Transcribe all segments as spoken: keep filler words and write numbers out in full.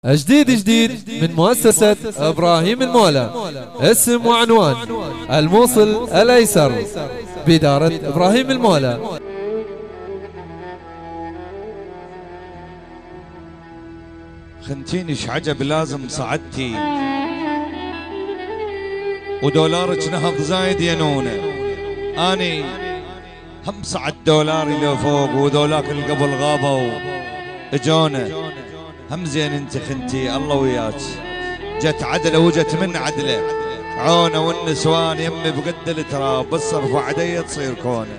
جديد جديد من مؤسسة إبراهيم المولى. اسم وعنوان الموصل الأيسر بإدارة إبراهيم المولى. خنتيني عجب لازم صعدتي ودولارك نهض زايد يا نونة. اني هم صعد دولاري لو فوق وذولاك اللي قبل غابوا اجونا. هم زين انت خنتي الله وياك، جت عدله وجت من عدله عونه والنسوان يمي بقد التراب، بس ارفع عديه تصير كونه.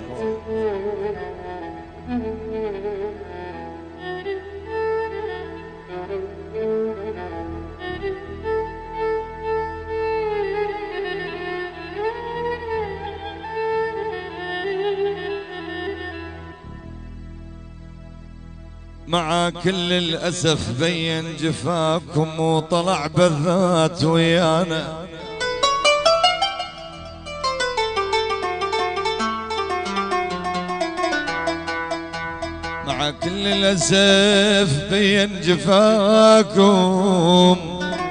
مع كل الأسف بين جفاكم وطلع بالذات ويانا. مع كل الأسف بين جفاكم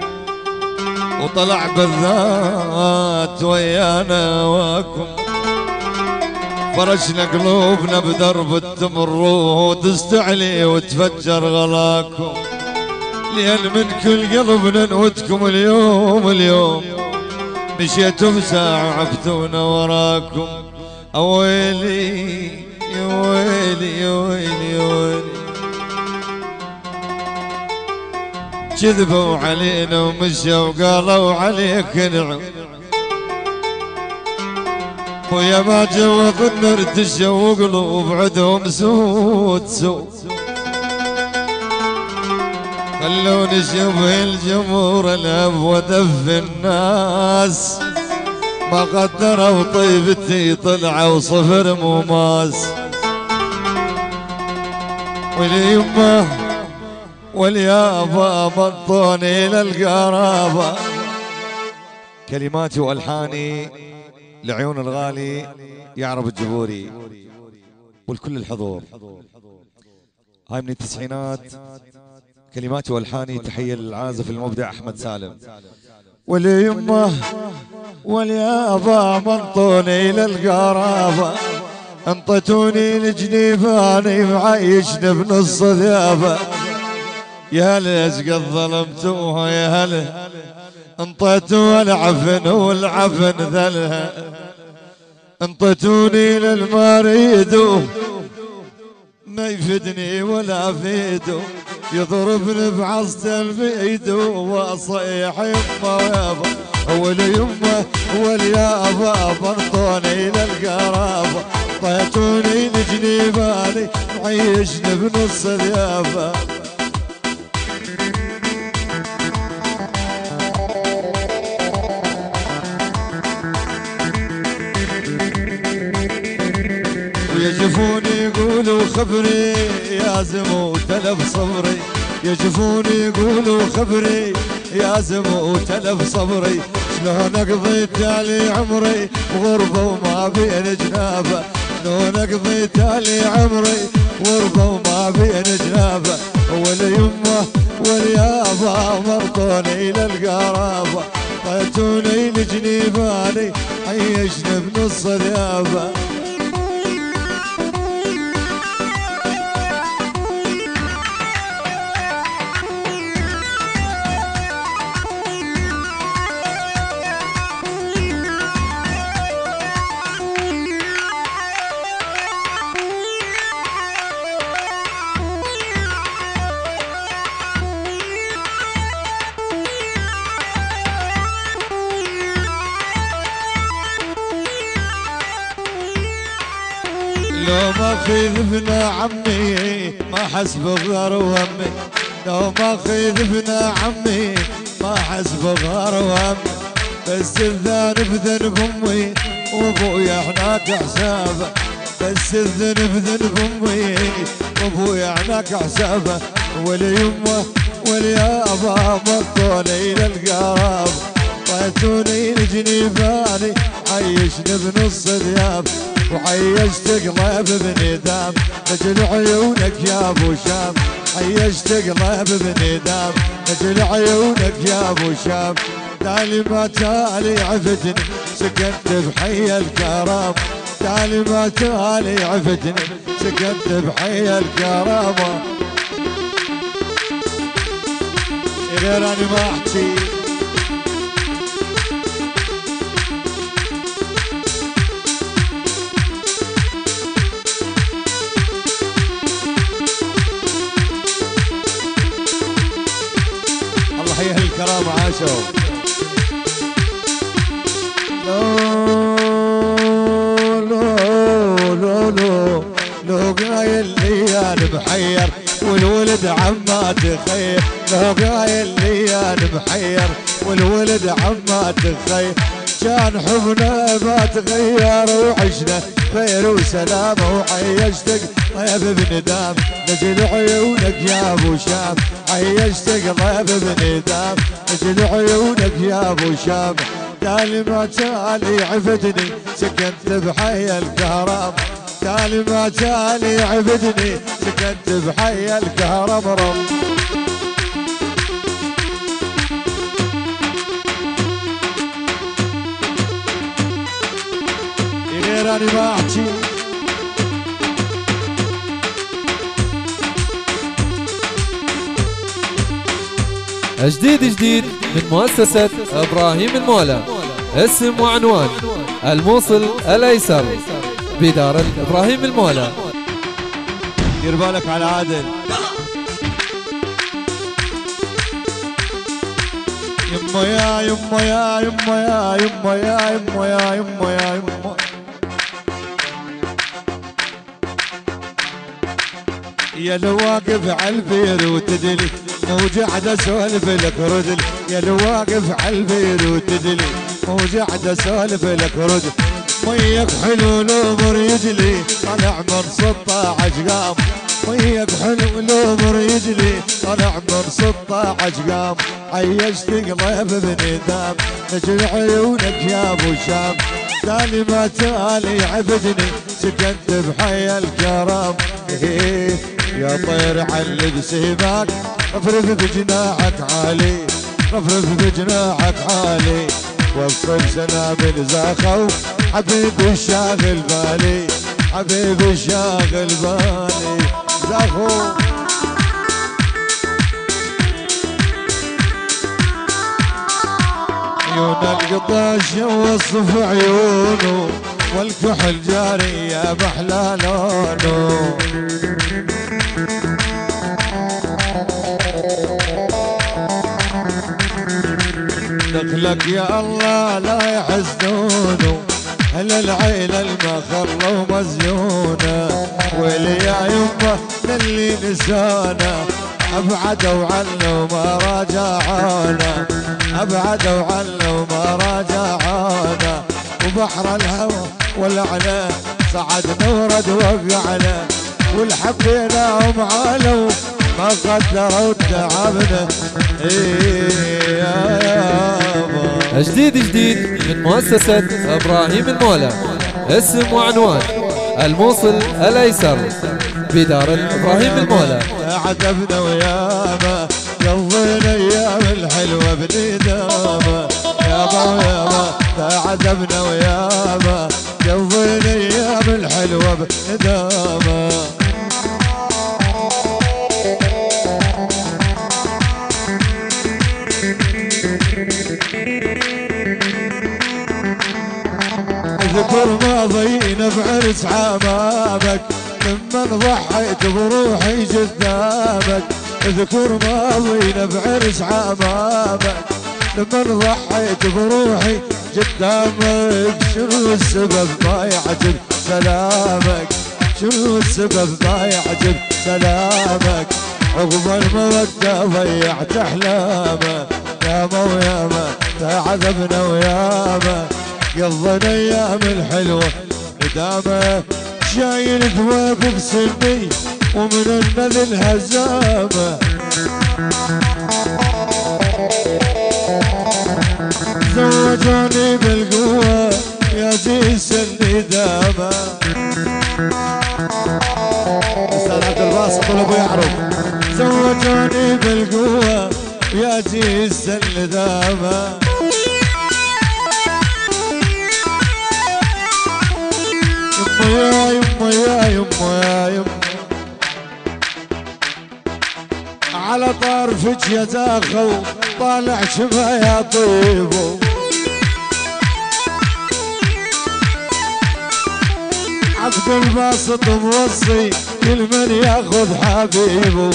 وطلع بالذات ويانا واكم. فرشنا قلوبنا بدرب التمرود تستعلي وتفجر غلاكم، لأن من كل قلبنا نودكم اليوم اليوم مشيتوا بساعة عبتونا وراكم. أويلي يا ويلي يا ويلي يا ويلي، كذبوا علينا ومشوا وقالوا عليك نعم، ويا ما جوض النار تشوا وقلوب عدهم سود سود. خلوني شبه الجمهور الاب ودف الناس، ما قدروا طيبتي طلعوا صفر مماس. واليمه واليابا مطوني للقرابه. كلماتي والحاني لعيون الغالي يعرب الجبوري والكل الحضور. هاي من التسعينات، كلماتي والحاني، تحية للعازف المبدع أحمد سالم. واليمه واليابا منطوني للقرابة، انطتوني لجنيفاني معيشنا بنص ذيابة. يا هلا قد ظلمتوها يا هلا، انطيتوا العفن والعفن ذلها. انطيتوني للمريد ما يفيدني ولا فيدو، يضربني بعصته البيد واصيح يمه ويابا. واليمه واليابا برطوني للقرابه، طيتوني لجنيباني معيشني بنص ذيابه. يجفوني يقولوا خبري يا زمو تلف صبري، يجفوني يقولوا خبري يا زمو تلف صبري. شلون اقضي تالي عمري وغربه وما بين جنابه، شلون اقضي تالي عمري وغربه وما بين جنابه. واليمه واليابا مرطوني للقرابه، طيتوني لجنيباني عيشني بنص ذيابه. لو ما خذفنا عمي ما حسب غار وهمي، لو ما خذفنا عمي ما حسب غار وهمي. بس الذنب ذنب امي وابويا هناك حسابه، بس الذنب ذنب امي وابويا هناك حسابه. واليمه واليابا مطوني للقراب، طيتوني لجنيباني عيشني بنص ذياب. وعيشت قلب بندام رجل عيونك يا ابو شام، عيشت قلب بندام نجل عيونك يا ابو شام تالي ما تالي عفتني سكنت بحي الكرام تالي ما تالي عفتني سكنت بحي الكرامة غير أنا ما أحكي الله يهل الكرامة عاشوا لو لو لو لو لو قايل لي أنا محير والولد عما تخير لو قايل لي أنا محير والولد عما تخير كان حبنا ما تغير وعشنا خير وسلامة وعيشتك طيب بندام نجل عيونك يا ابو شام عيشتك طيب بندام نجل عيونك يا ابو شام تالي ما تالي عفتني سكنت بحي الكهرام تالي ما تالي عفتني سكنت بحي الكهرام رم غير أنا ما أحكي جديد جديد من مؤسسة إبراهيم المولى اسم وعنوان الموصل الأيسر بدار إبراهيم المولى دير بالك على عادل يما يا يما يا يما يا يما يا يما يا يما يا يما يا لو واقف عالبير وتدلي مو قاعد اسولف لك ردل يا لو واقف عالبير وتدلي مو قاعد اسولف لك ردل ميك حلو الامر يجلي طلع من ستة عشر قام ميك حلو الامر يجلي طلع من ستة عشر قام عيشت قلب بندام نجل عيونك يا ابو شام تالي ما تالي عبدني سكنت بحي الكرام يا طير علق سيبك رفرف بجناحك عالي رفرف بجناحك عالي وصل سنابل زاخو حبيبي الشاغل بالي حبيبي الشاغل بالي زاخو عيون القطاش يوصف عيونه والكحل جاري يا بحلى لونه دخلك يا الله لا يحزنونه هل العين المخرة ومزيونة ويلي يا يمه للي نسانا ابعدوا عنه وما راجعونا ابعدوا عنه وما راجعونا وبحر الهوى ولعنا صعدنا ورد وقعنا والحبينا ومعالوا ما قدروا تعبنا إيه يا يابا. جديد جديد من مؤسسة إبراهيم المولى اسم وعنوان الموصل الأيسر بدار إبراهيم المولى عذبنا وياما قضينا ايام الحلوه بندامه يابا ويابا تعذبنا وياما قضينا ايام الحلوه بندامه اذكر ماضينا بعرس عمامك لمن ضحيت بروحي قدامك اذكر ماضينا بعرس عمامك لمن ضحيت بروحي قدامك شنو السبب ما يعجب سلامك شنو السبب ما يعجب سلامك عقب المودة ضيعت احلامه ياما وياما تعذبنا وياما قضينا ايام الحلوه ندامه شايل ثواب بسني ومن النذل هزامه زوجوني بالقوه يا زيس الندامه استاذ عبد الباسط ابو يعرف جوني بالقوة يا جيس الندامة يما يا يما يا يما يا يما على طرفك يا زاخو طالع شفا يا طيبو عبد الباسط موصي كل من ياخذ حبيبه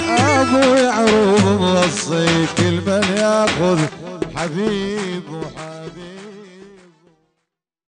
ابو يعروب موصي كل من ياخذ حبيبه.